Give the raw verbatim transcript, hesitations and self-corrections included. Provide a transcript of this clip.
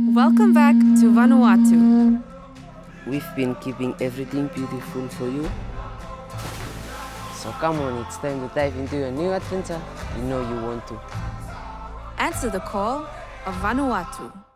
Welcome back to Vanuatu. We've been keeping everything beautiful for you. So come on, it's time to dive into a new adventure. You know you want to. Answer the call of Vanuatu.